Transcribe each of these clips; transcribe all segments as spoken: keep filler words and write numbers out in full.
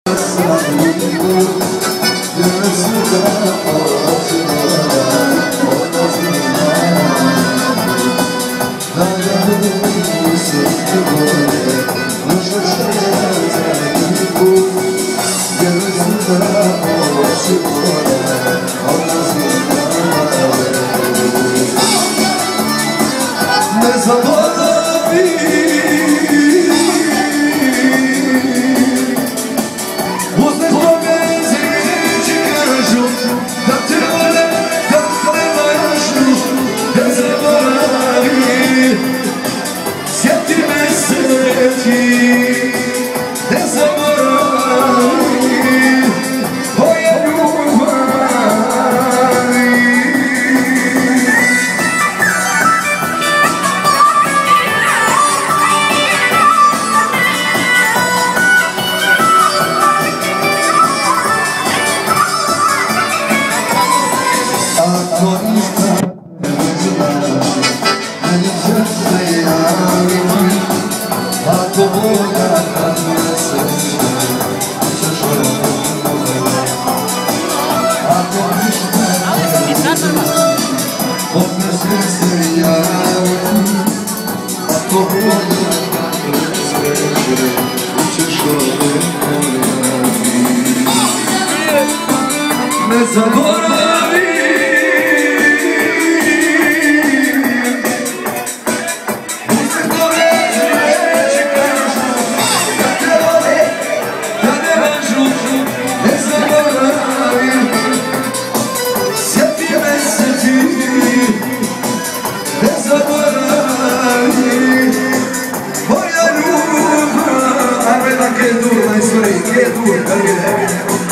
Ne zaboravi Uzet ove reči kažu Da te vole, da ne važu Ne zaboravi Sjeti me se ti Ne zaboravi Moja ljubav Ajme da ke je dur, najstori, ke je dur, da li je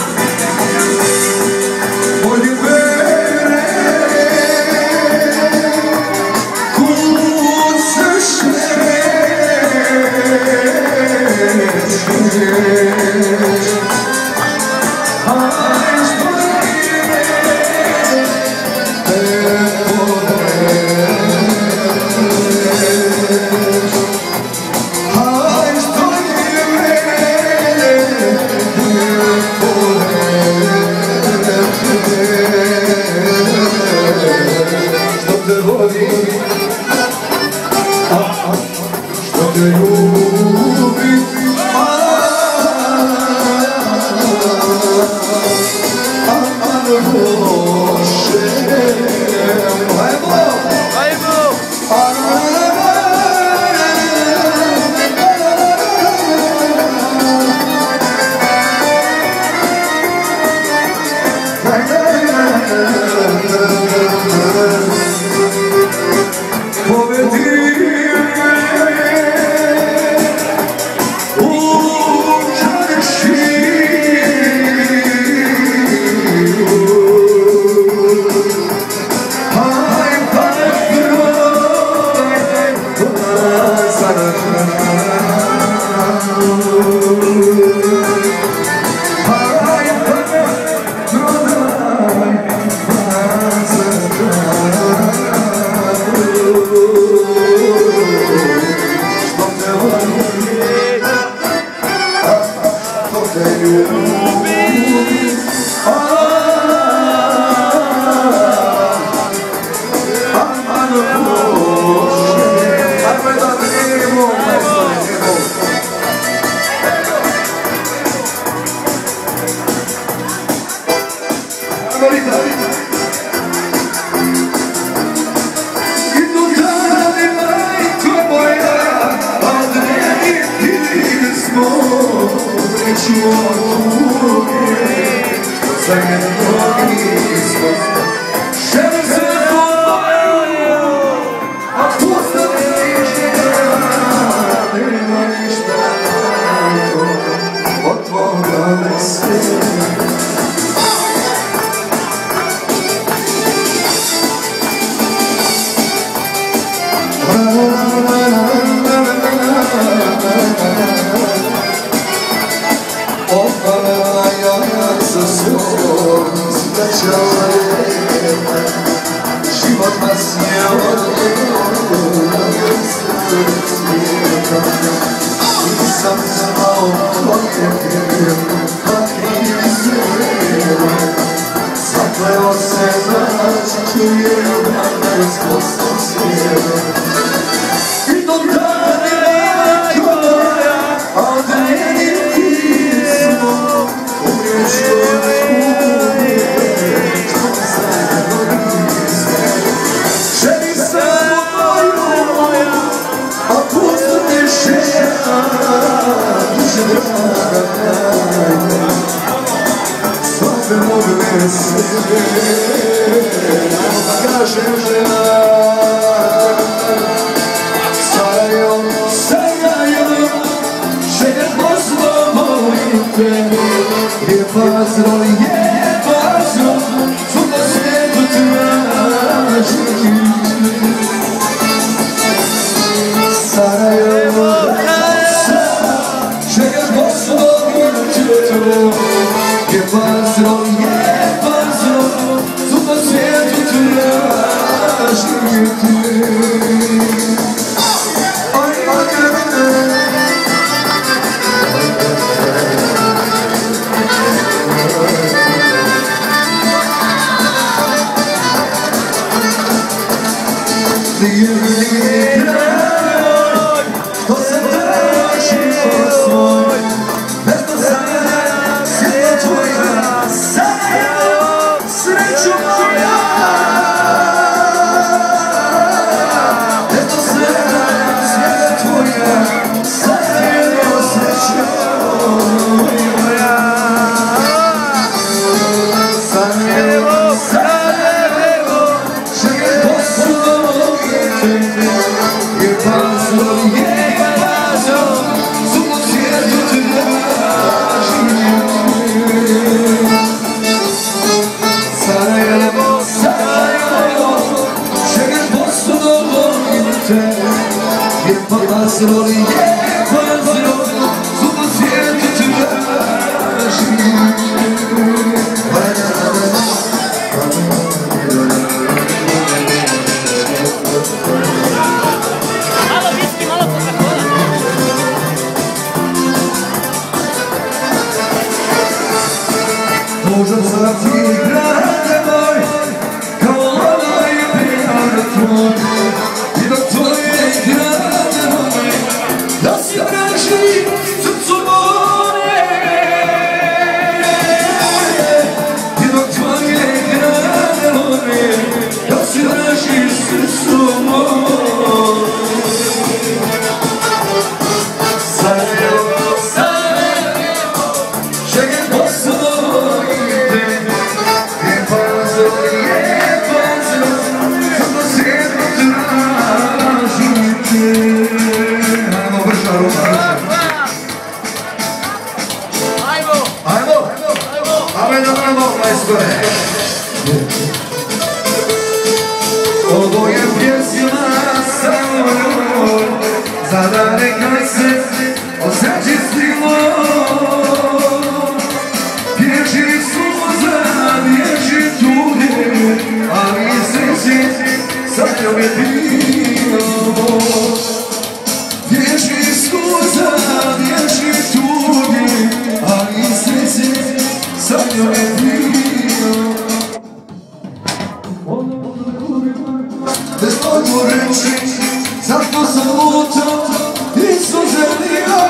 Život nas je odlično, nisam znao ko je se kažem ja. Sarajevo, Sarajevo, želja Bosno molim te. Je pazro, je pazro, svuda svijetu tražim. Sarajevo, želja Bosno molim te. Je pazro, je pazro, svuda svijetu tražim te. Divni kraj, ko se tražio svoj, eto sada svijet tvoja, Sarajevo, srećo moja. Eto sada svijet tvoja, Sarajevo, srećo moja. Sarajevo, Sarajevo, želje Bosno. Je pazro, je pazro, svuda svijetu tražim. Sarajevo, Sarajevo, želje Bosno molim te. Je pazro, je pazro, svuda svijetu tražim. Možda sam ti grade moj, kao onaj prijatelj tvoj. I dok tvoje grade moj, da si traži srcu moje. I dok tvoje grade moj, da si traži srcu moje. Sarajevo, Sarajevo, želje Bosno. Ovo je pjesma samo ljuboj, sada nekaj se osjeći stiglo. Bježi suza, bježi tuge, ali sreći sa njom je bilo. Bježi suza, bježi tuge, ali sreći sa njom je bilo. Te mogu reći, zato sam lutao i suzelio.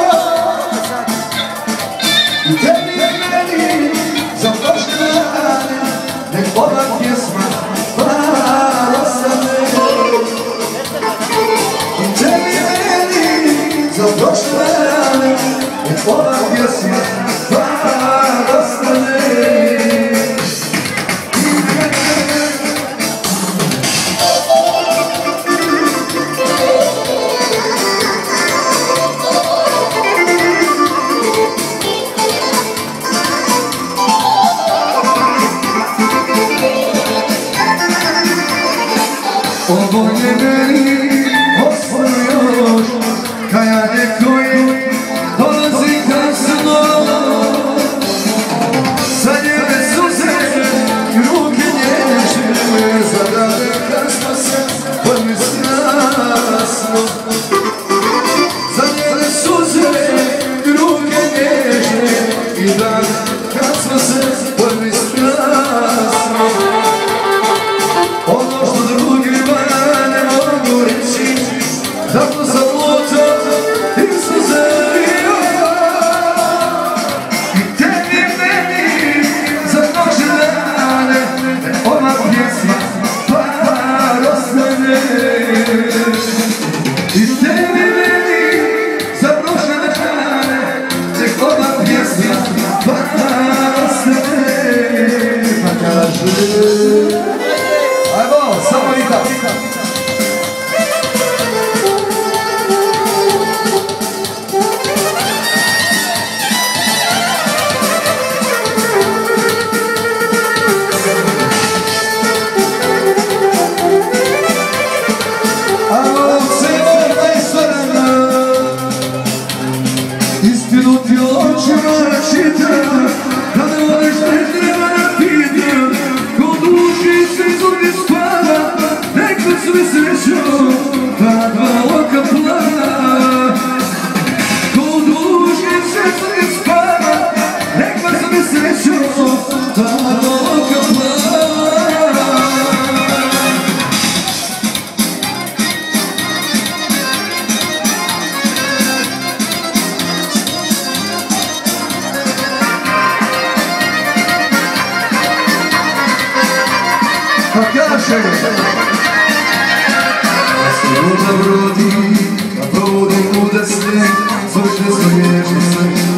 I tebi je meni za prošle dane, nek ova pjesma bar ostane. I tebi je meni za prošle dane, nek ova pjesma bar ostane. Ovo je meni ostalo još, kajanje koje dolazi kasno. Za njene suze i ruke nježne, zadane kasno se vrli strasno. Za njene suze i ruke nježne, i dan kasno se vrli strasno. Ono što drugima ne mogu reći, zato sam lutao i suzelio. I tebi meni za noće dane, ova pjesma bar ostane. I tebi meni za prošle dane, nek ova pjesma bar ostane. Pa kaže da se ljubav rodi, a provodi u desne, vršne su vječnice.